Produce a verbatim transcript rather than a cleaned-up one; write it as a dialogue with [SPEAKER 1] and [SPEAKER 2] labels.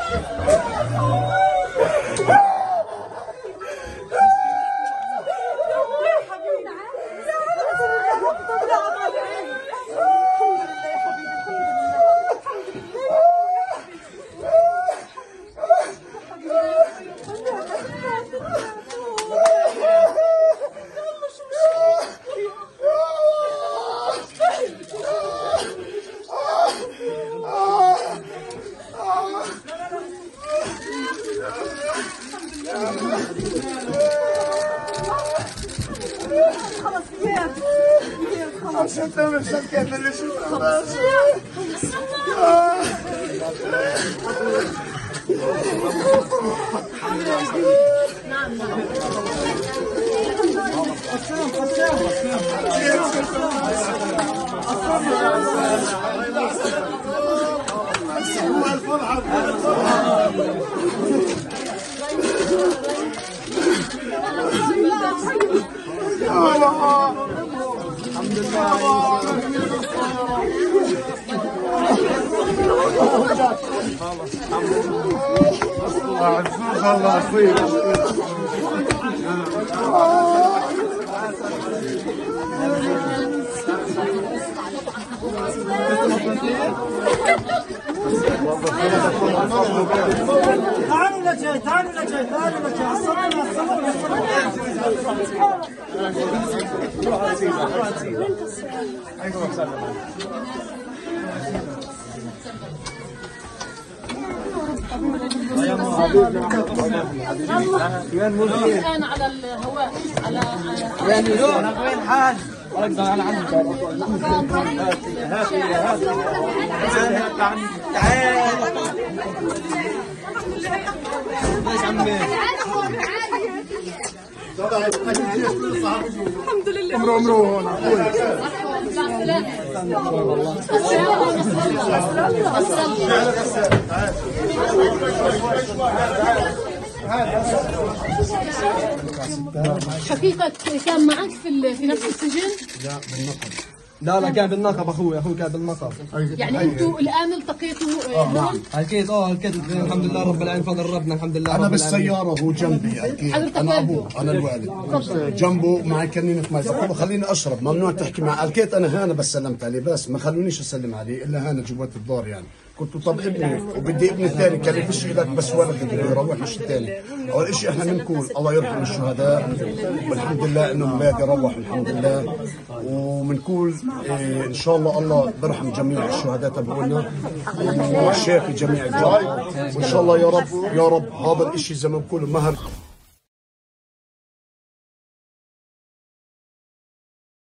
[SPEAKER 1] عشان تعمل شبكة اللي شفتها نعم نعم قسام قسام الحمد لله الله يصير تعالوا لجاي تعالوا لجاي تعالوا لجاي الصلاة
[SPEAKER 2] الآن على الهواء على
[SPEAKER 1] وين حاج؟
[SPEAKER 2] تعال الحمد لله
[SPEAKER 1] عمره عمره هون
[SPEAKER 2] شقيقك كان معك في في نفس السجن؟
[SPEAKER 1] لا بالنقب.
[SPEAKER 3] لا لا كان بالنقب اخوي اخوي كان بالنقب.
[SPEAKER 2] يعني انتم الان التقيتوا هون؟
[SPEAKER 3] اكيد اه اكيد الحمد لله رب العالمين فضل ربنا الحمد لله.
[SPEAKER 1] انا بالسياره وهو جنبي اكيد. انا ابوه انا الوالد جنبه معي كنينه مي فقال خليني اشرب ممنوع تحكي معي. الكيت انا هنا بس سلمت عليه بس ما خلونيش اسلم عليه الا هنا جوات الدار يعني. كنت طب ابني وبدي ابني الثاني كان يفش لك بس ولد بده يروح مش الثاني. اول شيء احنا بنقول الله يرحم الشهداء والحمد لله انهم اولاد يروحوا الحمد لله وبنقول إيه ان شاء الله الله بيرحم جميع الشهداء تبعونا وشافي جميع الجرحى وان شاء الله يا رب يا رب هذا الشيء زي ما بقولوا مهر